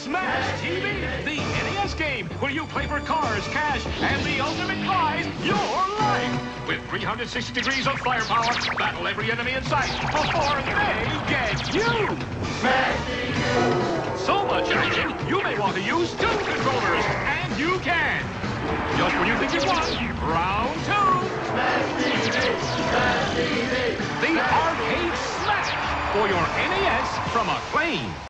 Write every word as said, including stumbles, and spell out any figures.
Smash T V, the N E S game where you play for cars, cash, and the ultimate prize, your life. With three hundred sixty degrees of firepower, battle every enemy in sight before they get you. Smash T V! So much action, you may want to use two controllers, and you can. Just when you think you won, round two. Smash T V! Smash T V! The Arcade Smash for your N E S from Acclaim.